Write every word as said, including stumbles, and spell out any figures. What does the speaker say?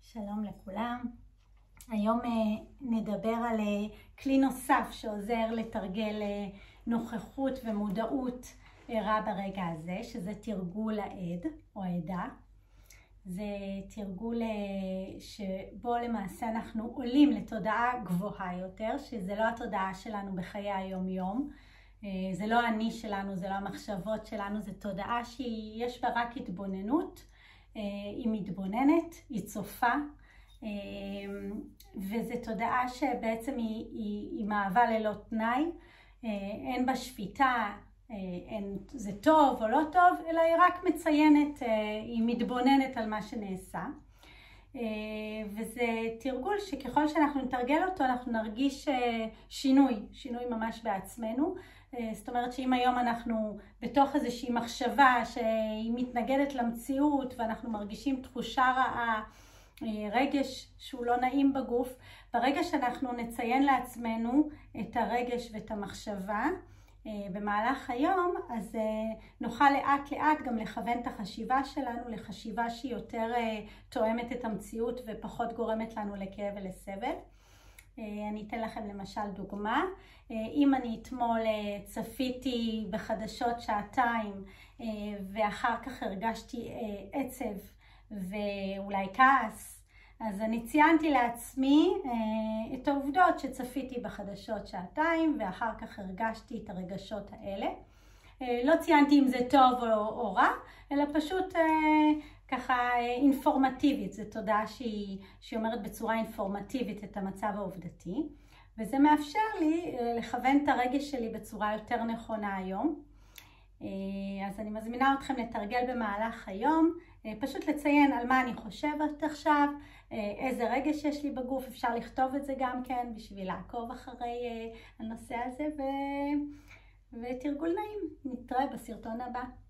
שלום לכולם. היום נדבר על כלי נוסף שעוזר לתרגל נוכחות ומודעות ערה ברגע הזה, שזה תרגול העד או העדה. זה תרגול שבו למעשה אנחנו עולים לתודעה גבוהה יותר, שזה לא התודעה שלנו בחיי היום יום. זה לא אני שלנו, זה לא המחשבות שלנו, זה תודעה שיש בה רק התבוננות. היא מתבוננת, היא צופה, וזו תודעה שבעצם היא, היא, היא מעבה ללא תנאי, אין בה שפיטה, אין, זה טוב או לא טוב, אלא היא רק מציינת, היא מתבוננת על מה שנעשה. וזה תרגול שככל שאנחנו נתרגל אותו אנחנו נרגיש שינוי, שינוי ממש בעצמנו. זאת אומרת שאם היום אנחנו בתוך איזושהי מחשבה שהיא מתנגדת למציאות ואנחנו מרגישים תחושה רעה, רגש שהוא לא נעים בגוף, ברגע שאנחנו נציין לעצמנו את הרגש ואת המחשבה במהלך היום, אז נוכל לאט לאט גם לכוון את החשיבה שלנו לחשיבה שהיא יותר תואמת את המציאות ופחות גורמת לנו לכאב ולסבל. אני אתן לכם למשל דוגמה. אם אני אתמול צפיתי בחדשות שעתיים ואחר כך הרגשתי עצב ואולי כעס, אז אני ציינתי לעצמי את העובדות שצפיתי בחדשות שעתיים ואחר כך הרגשתי את הרגשות האלה. לא ציינתי אם זה טוב או, או רע, אלא פשוט ככה אינפורמטיבית. זו תודעה שהיא, שהיא אומרת בצורה אינפורמטיבית את המצב העובדתי, וזה מאפשר לי לכוון את הרגש שלי בצורה יותר נכונה היום. אז אני מזמינה אתכם לתרגל במהלך היום, פשוט לציין על מה אני חושבת עכשיו, איזה רגש יש לי בגוף, אפשר לכתוב את זה גם כן בשביל לעקוב אחרי הנושא הזה, ו... ותרגול נעים. נתראה בסרטון הבא.